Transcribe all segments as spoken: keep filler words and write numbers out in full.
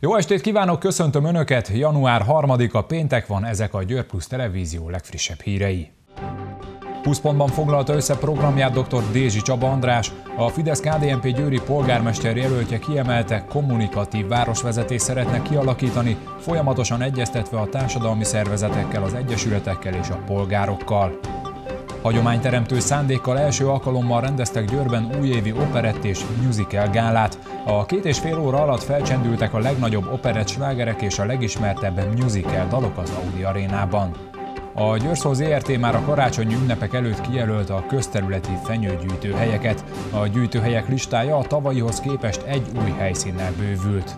Jó estét kívánok, köszöntöm Önöket! január harmadika péntek van, ezek a Győr Plusz Televízió legfrissebb hírei. húsz pontban foglalta össze programját dr. Dézsi Csaba András, a Fidesz-ká dé en pé győri polgármester jelöltje kiemelte, kommunikatív városvezetést szeretne kialakítani, folyamatosan egyeztetve a társadalmi szervezetekkel, az egyesületekkel és a polgárokkal. Hagyományteremtő szándékkal első alkalommal rendeztek Győrben újévi operett és musical gálát. A két és fél óra alatt felcsendültek a legnagyobb operett slágerek és a legismertebb musical dalok az Audi arénában. A Győrszó zé er té már a karácsonyi ünnepek előtt kijelölte a közterületi fenyőgyűjtőhelyeket. A gyűjtőhelyek listája a tavalyihoz képest egy új helyszínnel bővült.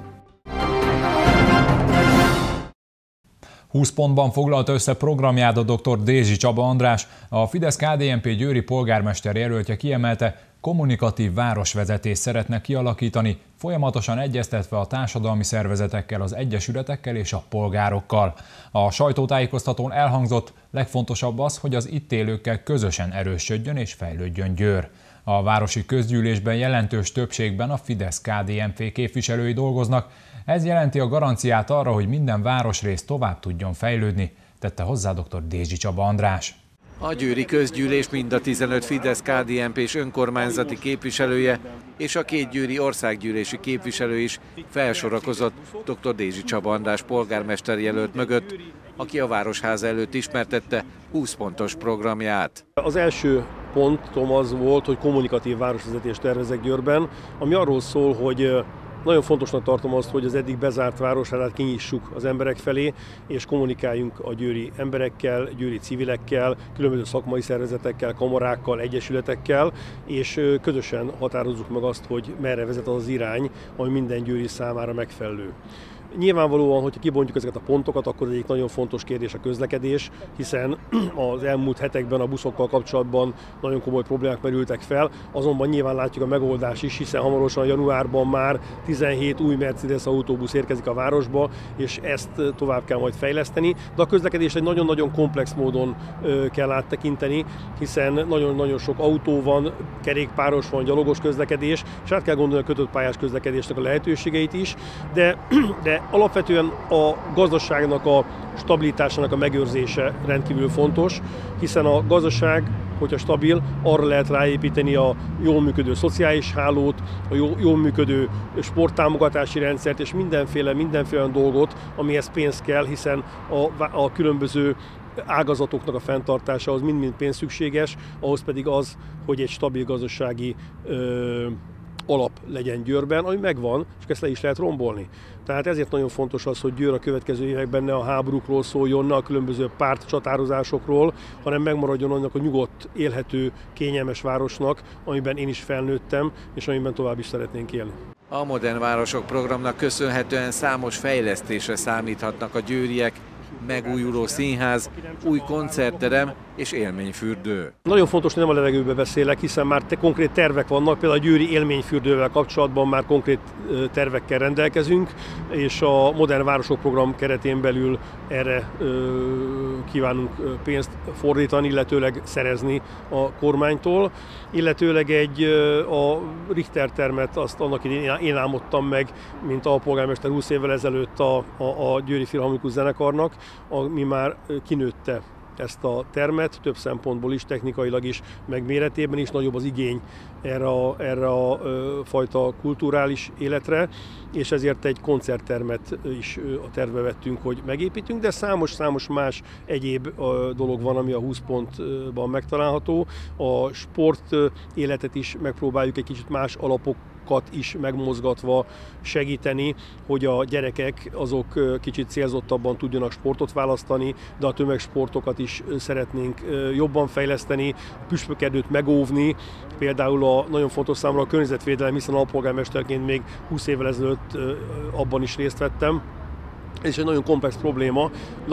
húsz pontban foglalta össze programját a dr. Dézsi Csaba András, a Fidesz-ká dé en pé győri polgármester jelöltje kiemelte, kommunikatív városvezetést szeretne kialakítani, folyamatosan egyeztetve a társadalmi szervezetekkel, az egyesületekkel és a polgárokkal. A sajtótájékoztatón elhangzott, legfontosabb az, hogy az itt élőkkel közösen erősödjön és fejlődjön Győr. A városi közgyűlésben jelentős többségben a Fidesz-ká dé en pé képviselői dolgoznak, ez jelenti a garanciát arra, hogy minden városrész tovább tudjon fejlődni, tette hozzá dr. Dézsi Csaba András. A győri közgyűlés mind a tizenöt Fidesz-ká dé en pés önkormányzati képviselője és a két győri országgyűlési képviselő is felsorakozott dr. Dézsi Csaba András polgármester jelölt mögött, aki a Városháza előtt ismertette húsz pontos programját. Az első pontom az volt, hogy kommunikatív városvezetést tervezek Győrben, ami arról szól, hogy nagyon fontosnak tartom azt, hogy az eddig bezárt városházát kinyissuk az emberek felé, és kommunikáljunk a győri emberekkel, győri civilekkel, különböző szakmai szervezetekkel, kamarákkal, egyesületekkel, és közösen határozzuk meg azt, hogy merre vezet az az irány, ami minden győri számára megfelelő. Nyilvánvalóan, hogyha kibontjuk ezeket a pontokat, akkor egyik nagyon fontos kérdés a közlekedés, hiszen az elmúlt hetekben a buszokkal kapcsolatban nagyon komoly problémák merültek fel, azonban nyilván látjuk a megoldást is, hiszen hamarosan januárban már tizenhét új Mercedes autóbusz érkezik a városba, és ezt tovább kell majd fejleszteni, de a közlekedést egy nagyon-nagyon komplex módon kell áttekinteni, hiszen nagyon-nagyon sok autó van, kerékpáros van, gyalogos közlekedés, és át kell gondolni a kötött pályás közlekedésnek a lehetőségeit is, de, de alapvetően a gazdaságnak a stabilitásának a megőrzése rendkívül fontos, hiszen a gazdaság, hogyha stabil, arra lehet ráépíteni a jól működő szociális hálót, a jól működő sporttámogatási rendszert, és mindenféle, mindenféle olyan dolgot, amihez pénz kell, hiszen a, a különböző ágazatoknak a fenntartása az mind-mind pénz szükséges, ahhoz pedig az, hogy egy stabil gazdasági ö, alap legyen Győrben, ami megvan, és ezt le is lehet rombolni. Tehát ezért nagyon fontos az, hogy Győr a következő években ne a háborúkról szóljon, ne a különböző pártcsatározásokról, hanem megmaradjon annak a nyugodt, élhető, kényelmes városnak, amiben én is felnőttem, és amiben tovább is szeretnénk élni. A Modern Városok programnak köszönhetően számos fejlesztésre számíthatnak a győriek, megújuló színház, új koncertterem és élményfürdő. Nagyon fontos, hogy nem a levegőbe beszélek, hiszen már te konkrét tervek vannak, például a győri élményfürdővel kapcsolatban már konkrét tervekkel rendelkezünk, és a Modern Városok program keretén belül erre ö, kívánunk pénzt fordítani, illetőleg szerezni a kormánytól, illetőleg egy a Richter termet, azt annak idején én álmodtam meg, mint alpolgármester húsz évvel ezelőtt a, a, a Győri Filharmonikus Zenekarnak, ami már kinőtte ezt a termet, több szempontból is, technikailag is, meg méretében is nagyobb az igény erre a, erre a ö, fajta kulturális életre, és ezért egy koncerttermet is ö, a tervbe vettünk, hogy megépítünk, de számos-számos más egyéb ö, dolog van, ami a húsz pontban megtalálható. A sport ö, életet is megpróbáljuk egy kicsit más alapok is megmozgatva segíteni, hogy a gyerekek azok kicsit célzottabban tudjanak sportot választani, de a tömegsportokat is szeretnénk jobban fejleszteni, a püspökerdőt megóvni, például a nagyon fontos számomra a környezetvédelem, hiszen alpolgármesterként még húsz évvel ezelőtt abban is részt vettem. Ez is egy nagyon komplex probléma. Nagyon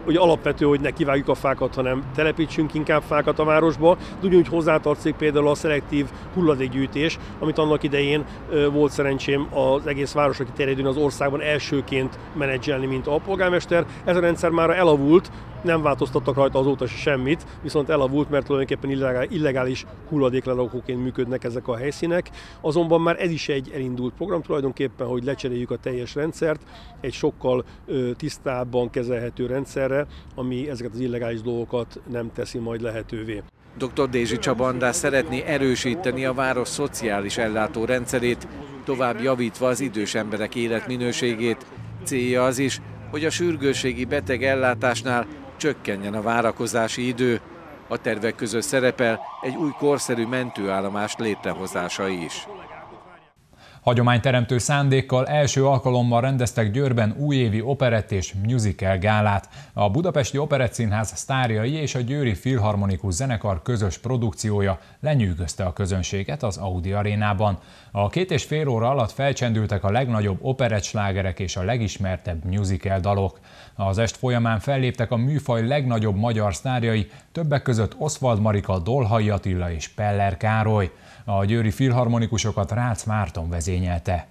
hogy alapvető, hogy ne kivágjuk a fákat, hanem telepítsünk inkább fákat a városba. De ugyanúgy hozzátartozik például a szelektív hulladékgyűjtés, amit annak idején volt szerencsém az egész városra kiterjedően az országban elsőként menedzselni, mint alpolgármester. Ez a rendszer már elavult, nem változtattak rajta azóta semmit, viszont elavult, mert tulajdonképpen illegális hulladéklerakóként működnek ezek a helyszínek. Azonban már ez is egy elindult program tulajdonképpen, hogy lecseréljük a teljes rendszert egy sokkal tisztábban kezelhető rendszerre, ami ezeket az illegális dolgokat nem teszi majd lehetővé. doktor Dézsi Csaba András szeretné erősíteni a város szociális ellátórendszerét, tovább javítva az idős emberek életminőségét. Célja az is, hogy a sürgősségi betegellátásnál csökkenjen a várakozási idő. A tervek között szerepel egy új korszerű mentőállomás létrehozása is. Hagyományteremtő szándékkal első alkalommal rendeztek Győrben újévi operett és musical gálát. A Budapesti Operettszínház sztárjai és a Győri Filharmonikus Zenekar közös produkciója lenyűgözte a közönséget az Audi arénában. A két és fél óra alatt felcsendültek a legnagyobb operett slágerek és a legismertebb musical dalok. Az est folyamán felléptek a műfaj legnagyobb magyar sztárjai, többek között Oswald Marika, Dolhai Attila és Peller Károly. A győri filharmonikusokat Rácz Márton vezényelte.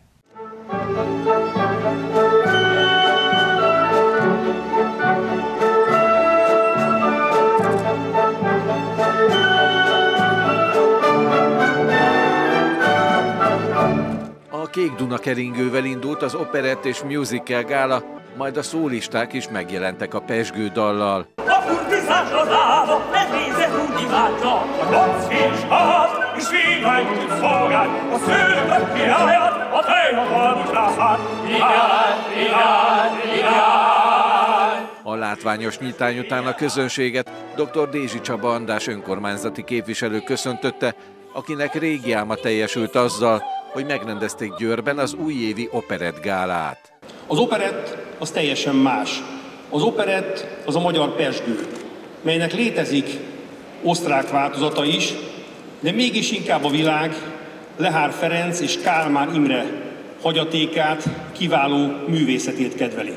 A Kék Duna keringővel indult az operett és musical gála, majd a szólisták is megjelentek a pezsgő dallal. A látványos nyitány után a közönséget doktor Dézsi Csaba András önkormányzati képviselő köszöntötte, akinek régi álma teljesült azzal, hogy megrendezték Győrben az újévi operett gálát. Az operett az teljesen más. Az operett az a magyar pezsgő, melynek létezik osztrák változata is, de mégis inkább a világ Lehár Ferenc és Kálmán Imre hagyatékát, kiváló művészetét kedveli.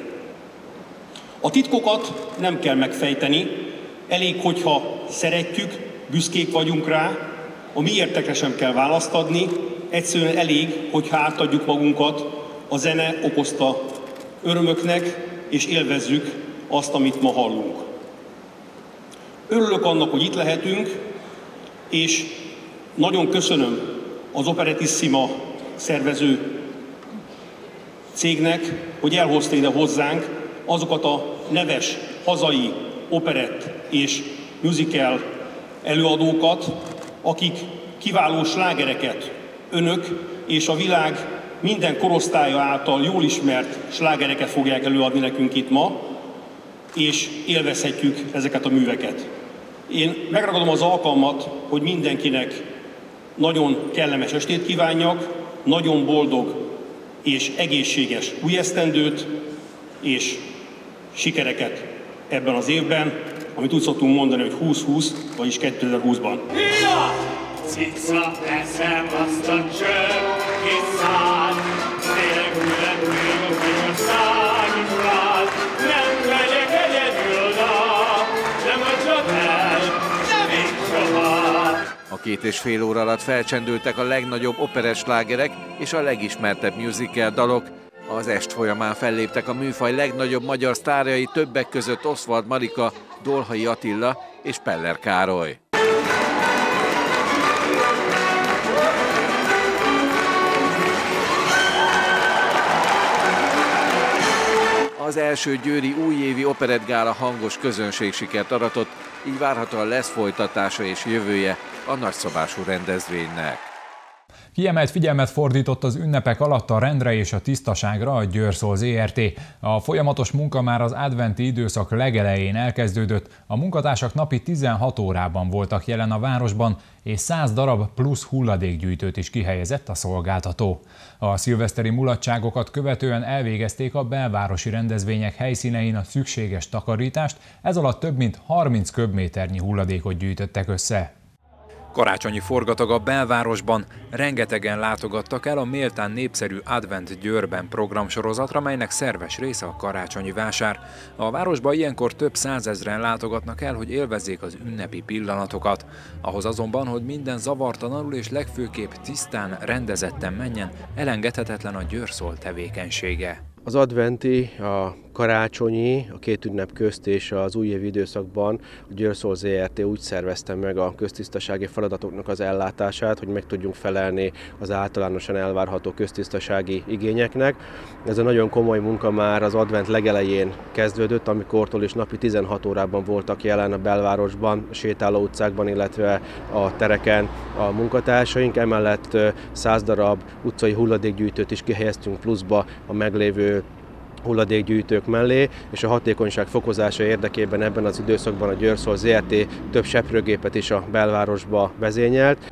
A titkokat nem kell megfejteni, elég, hogyha szeretjük, büszkék vagyunk rá, a mi értekre sem kell választ adni, egyszerűen elég, hogyha átadjuk magunkat a zene okozta örömöknek, és élvezzük azt, amit ma hallunk. Örülök annak, hogy itt lehetünk, és nagyon köszönöm az Operettissima szervező cégnek, hogy elhozta ide hozzánk azokat a neves hazai operett és musical előadókat, akik kiváló slágereket önök és a világ minden korosztálya által jól ismert slágereket fogják előadni nekünk itt ma, és élvezhetjük ezeket a műveket. Én megragadom az alkalmat, hogy mindenkinek nagyon kellemes estét kívánjak, nagyon boldog és egészséges új esztendőt, és sikereket ebben az évben, amit úgy szoktunk mondani, hogy húsz húsz, vagyis kétezer-húszban. Cica, eszem azt a csöpp kiszáll, nélkülem még a magyarság is rád, nem megyek egyedül, nem adjad el, nem így soha. A két és fél óra alatt felcsendültek a legnagyobb operett slágerek és a legismertebb musical dalok. Az est folyamán felléptek a műfaj legnagyobb magyar sztárjai, többek között Oswald Marika, Dolhai Attila és Peller Károly. Az első győri újévi operettgála hangos közönségsikert aratott, így várhatóan lesz folytatása és jövője a nagyszabású rendezvénynek. Kiemelt figyelmet fordított az ünnepek alatt a rendre és a tisztaságra a Győrszol zé er té. A folyamatos munka már az adventi időszak legelején elkezdődött, a munkatársak napi tizenhat órában voltak jelen a városban, és száz darab plusz hulladékgyűjtőt is kihelyezett a szolgáltató. A szilveszteri mulatságokat követően elvégezték a belvárosi rendezvények helyszínein a szükséges takarítást, ez alatt több mint harminc köbméternyi hulladékot gyűjtöttek össze. Karácsonyi forgatag a belvárosban, rengetegen látogattak el a méltán népszerű Advent Győrben programsorozatra, melynek szerves része a karácsonyi vásár. A városba ilyenkor több százezren látogatnak el, hogy élvezzék az ünnepi pillanatokat. Ahhoz azonban, hogy minden zavartalanul és legfőképp tisztán, rendezetten menjen, elengedhetetlen a Győrszol tevékenysége. Az adventi, a karácsonyi, a két ünnep közt és az újévi időszakban a Győrszol zé er té úgy szervezte meg a köztisztasági feladatoknak az ellátását, hogy meg tudjunk felelni az általánosan elvárható köztisztasági igényeknek. Ez a nagyon komoly munka már az advent legelején kezdődött, amikortól is napi tizenhat órában voltak jelen a belvárosban, a sétáló utcákban, illetve a tereken a munkatársaink. Emellett száz darab utcai hulladékgyűjtőt is kihelyeztünk pluszba a meglévő hulladékgyűjtők mellé, és a hatékonyság fokozása érdekében ebben az időszakban a Győrszol zé er té több seprőgépet is a belvárosba vezényelt.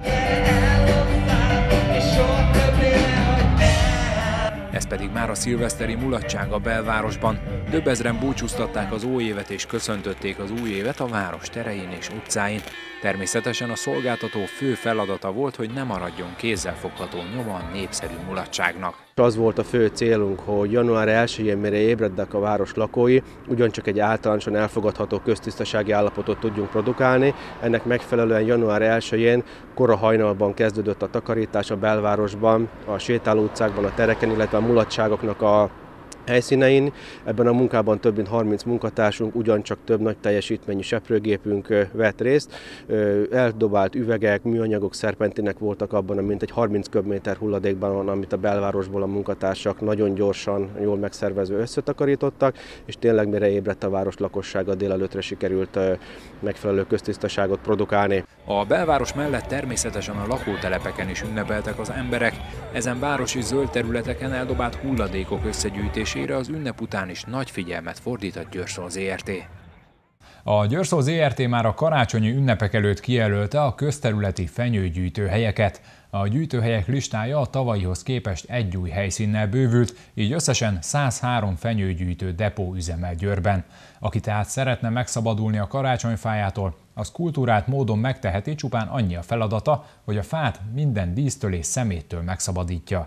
Ez pedig már a szilveszteri mulatság a belvárosban. Több ezren búcsúztatták az újévet és köszöntötték az új évet a város terein és utcáin. Természetesen a szolgáltató fő feladata volt, hogy ne maradjon kézzelfogható nyoma a népszerű mulatságnak. Az volt a fő célunk, hogy január elsején, mire ébrednek a város lakói, ugyancsak egy általánosan elfogadható köztisztasági állapotot tudjunk produkálni. Ennek megfelelően január elsején kora hajnalban kezdődött a takarítás a belvárosban, a sétáló utcákban, a tereken, illetve a mulatságoknak a helyszínein. Ebben a munkában több mint harminc munkatársunk, ugyancsak több nagy teljesítményű seprőgépünk vett részt. Eldobált üvegek, műanyagok, szerpentinek voltak abban a mintegy harminc köbméter hulladékban, amit a belvárosból a munkatársak nagyon gyorsan, jól megszervezve összetakarítottak, és tényleg mire ébredt a város lakossága, délelőttre sikerült megfelelő köztisztaságot produkálni. A belváros mellett természetesen a lakótelepeken is ünnepeltek az emberek. Ezen városi zöld területeken eldobált hulladékok összegyűjtésére az ünnep után is nagy figyelmet fordít a Győrszol zé er té. A Győrszol zé er té már a karácsonyi ünnepek előtt kijelölte a közterületi fenyőgyűjtő helyeket. A gyűjtőhelyek listája a tavalyihoz képest egy új helyszínnel bővült, így összesen száz három fenyőgyűjtő depó üzemel Győrben. Aki tehát szeretne megszabadulni a karácsonyfájától, az kultúrált módon megteheti, csupán annyi a feladata, hogy a fát minden dísztől és szeméttől megszabadítja.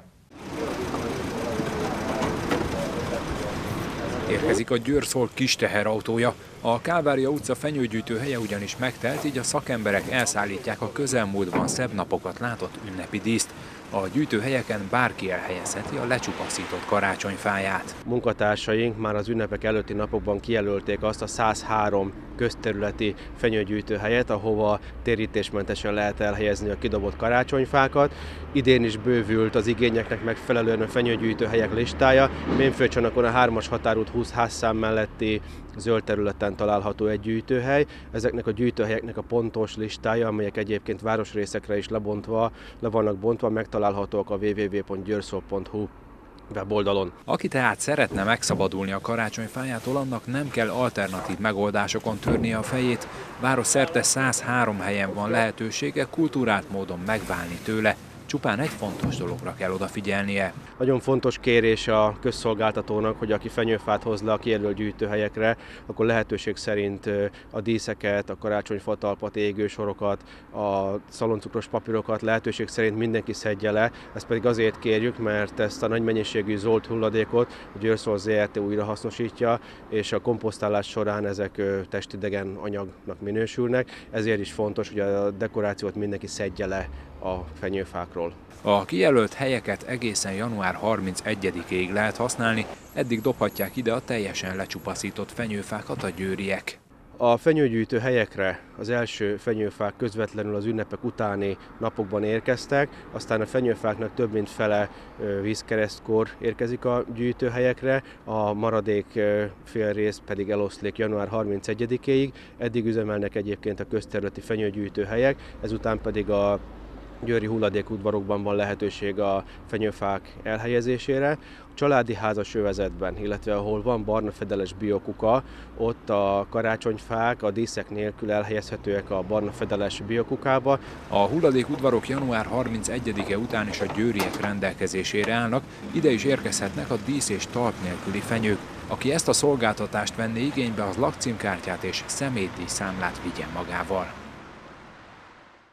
Érkezik a Győrszol kis teherautója. A Kálvária utca fenyőgyűjtő helye ugyanis megtelt, így a szakemberek elszállítják a közelmúltban szebb napokat látott ünnepi díszt. A gyűjtőhelyeken bárki elhelyezheti a lecsupaszított karácsonyfáját. Munkatársaink már az ünnepek előtti napokban kijelölték azt a száz három közterületi fenyőgyűjtőhelyet, ahova térítésmentesen lehet elhelyezni a kidobott karácsonyfákat. Idén is bővült az igényeknek megfelelően a fenyőgyűjtőhelyek listája. Mémföldcsarnokon a hármas határút húsz házszám melletti zöld területen található egy gyűjtőhely. Ezeknek a gyűjtőhelyeknek a pontos listája, amelyek egyébként városrészekre is lebontva, le vannak bontva, megtalálhatóak a double-u double-u double-u pont győrszol pont hu weboldalon. Aki tehát szeretne megszabadulni a karácsonyfájától, annak nem kell alternatív megoldásokon törnie a fejét. Városszerte száz három helyen van lehetősége kultúrált módon megválni tőle. Csupán egy fontos dologra kell odafigyelnie. Nagyon fontos kérés a közszolgáltatónak, hogy aki fenyőfát hoz le a kijelölt gyűjtőhelyekre, akkor lehetőség szerint a díszeket, a karácsonyfatalpat, égősorokat, a szaloncukros papírokat lehetőség szerint mindenki szedje le. Ezt pedig azért kérjük, mert ezt a nagy mennyiségű zöld hulladékot a Győrszol zé er té újra hasznosítja, és a komposztálás során ezek testidegen anyagnak minősülnek. Ezért is fontos, hogy a dekorációt mindenki szedje le a fenyőfákról. A kijelölt helyeket egészen január harmincegyedikéig lehet használni, eddig dobhatják ide a teljesen lecsupaszított fenyőfákat a győriek. A fenyőgyűjtő helyekre az első fenyőfák közvetlenül az ünnepek utáni napokban érkeztek, aztán a fenyőfáknak több mint fele vízkeresztkor érkezik a gyűjtőhelyekre, a maradék fél rész pedig eloszlik január harmincegyedikéig. Eddig üzemelnek egyébként a közterületi fenyőgyűjtő helyek, ezután pedig a győri hulladékudvarokban van lehetőség a fenyőfák elhelyezésére. A családi házas övezetben, illetve ahol van barna fedeles biokuka, ott a karácsonyfák a díszek nélkül elhelyezhetőek a barna fedeles biokukába. A hulladékudvarok január harmincegyedike után is a győriek rendelkezésére állnak, ide is érkezhetnek a dísz és talp nélküli fenyők. Aki ezt a szolgáltatást venné igénybe, az lakcímkártyát és személydíj számlát vigyen magával.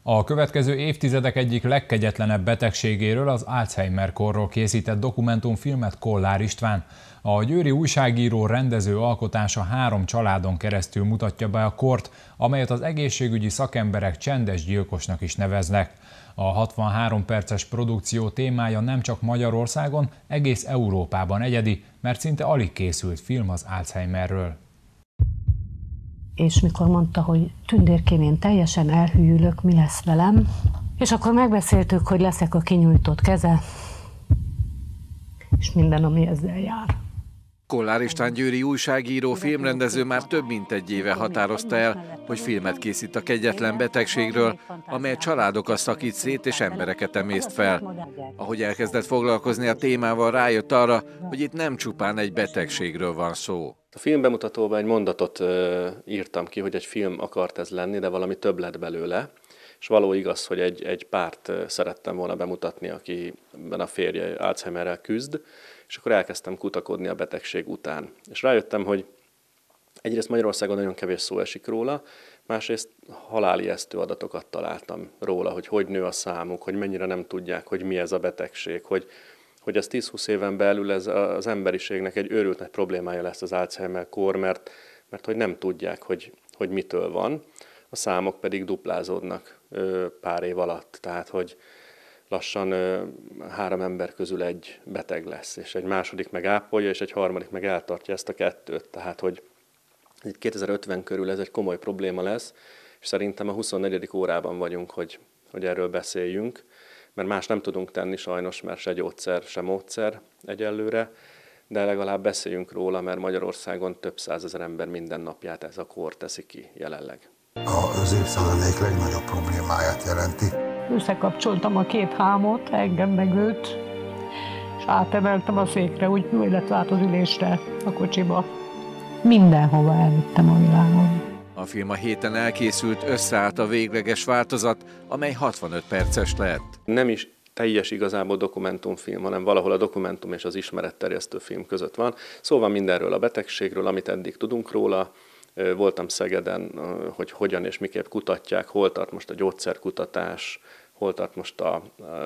A következő évtizedek egyik legkegyetlenebb betegségéről, az Alzheimer-korról készített dokumentumfilmet Kollár István. A győri újságíró rendező alkotása három családon keresztül mutatja be a kort, amelyet az egészségügyi szakemberek csendes gyilkosnak is neveznek. A hatvanhárom perces produkció témája nem csak Magyarországon, egész Európában egyedi, mert szinte alig készült film az Alzheimerről. És mikor mondta, hogy tündérkém, én teljesen elhűlök, mi lesz velem, és akkor megbeszéltük, hogy leszek a kinyújtott keze, és minden, ami ezzel jár. Kollár István győri újságíró, filmrendező már több mint egy éve határozta el, hogy filmet készít a kegyetlen betegségről, amely családokat szakít szét és embereket emészt fel. Ahogy elkezdett foglalkozni a témával, rájött arra, hogy itt nem csupán egy betegségről van szó. A filmbemutatóban egy mondatot ö, írtam ki, hogy egy film akart ez lenni, de valami több lett belőle. És való igaz, hogy egy, egy párt szerettem volna bemutatni, akiben a férje Alzheimerrel küzd, és akkor elkezdtem kutakodni a betegség után. És rájöttem, hogy egyrészt Magyarországon nagyon kevés szó esik róla, másrészt halálijesztő adatokat találtam róla, hogy hogy nő a számuk, hogy mennyire nem tudják, hogy mi ez a betegség, hogy, hogy ez tíz-húsz éven belül ez az emberiségnek egy őrült nagy problémája lesz az Alzheimer-kór, mert, mert hogy nem tudják, hogy, hogy mitől van. A számok pedig duplázódnak pár év alatt, tehát hogy lassan három ember közül egy beteg lesz, és egy második meg ápolja, és egy harmadik meg eltartja ezt a kettőt. Tehát, hogy kétezer-ötven körül ez egy komoly probléma lesz, és szerintem a huszonnegyedik órában vagyunk, hogy, hogy erről beszéljünk, mert más nem tudunk tenni sajnos, mert se gyógyszer, se módszer egyelőre, de legalább beszéljünk róla, mert Magyarországon több százezer ember minden napját ez a kór teszi ki jelenleg. Az évszázad egyik legnagyobb problémáját jelenti. Összekapcsoltam a két hámot, engem meg őt, és átemeltem a székre, úgy, illetve át az ülésre, a kocsiba. Mindenhova elvittem a világon. A film a héten elkészült, összeállt a végleges változat, amely hatvanöt perces lett. Nem is teljes igazából dokumentumfilm, hanem valahol a dokumentum és az ismeretterjesztő film között van. Szóval mindenről a betegségről, amit eddig tudunk róla. Voltam Szegeden, hogy hogyan és miképp kutatják, hol tart most a gyógyszerkutatás, hol tart most a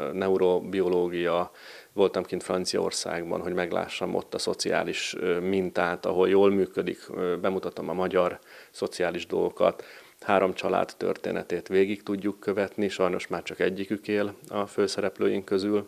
neurobiológia. Voltam kint Franciaországban, hogy meglássam ott a szociális mintát, ahol jól működik, bemutatom a magyar szociális dolgokat. Három család történetét végig tudjuk követni, sajnos már csak egyikük él a főszereplőink közül.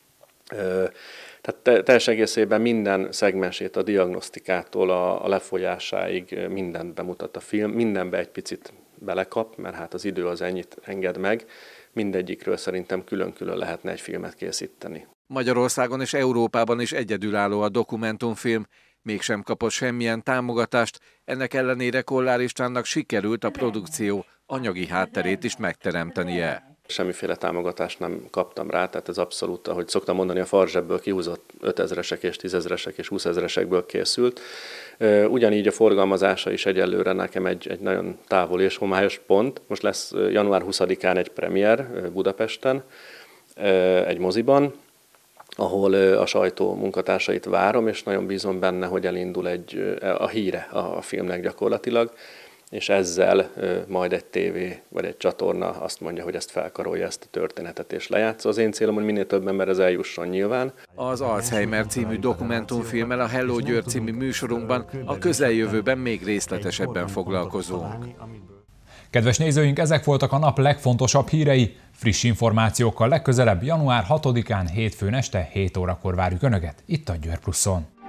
Tehát teljes egészében minden szegmensét, a diagnosztikától a, a lefolyásáig mindent bemutat a film, mindenbe egy picit belekap, mert hát az idő az ennyit enged meg, mindegyikről szerintem külön-külön lehetne egy filmet készíteni. Magyarországon és Európában is egyedülálló a dokumentumfilm, mégsem kapott semmilyen támogatást, ennek ellenére Kollár Istvánnak sikerült a produkció anyagi hátterét is megteremtenie. Semmiféle támogatást nem kaptam rá, tehát ez abszolút, ahogy szoktam mondani, a farzsebből kihúzott ötezresek és tízezresek és húszezresekből készült. Ugyanígy a forgalmazása is egyelőre nekem egy, egy nagyon távol és homályos pont. Most lesz január huszadikán egy premier Budapesten, egy moziban, ahol a sajtó munkatársait várom, és nagyon bízom benne, hogy elindul egy, a híre a filmnek gyakorlatilag, és ezzel majd egy tévé vagy egy csatorna azt mondja, hogy ezt felkarolja, ezt a történetet és lejátsz. Az én célom, hogy minél több emberhez eljusson nyilván. Az Alzheimer című dokumentumfilmmel a Hello Győr című műsorunkban a közeljövőben még részletesebben foglalkozunk. Kedves nézőink, ezek voltak a nap legfontosabb hírei. Friss információkkal legközelebb január hatodikán hétfőn este hét órakor várjuk Önöket itt a Győr Pluszon.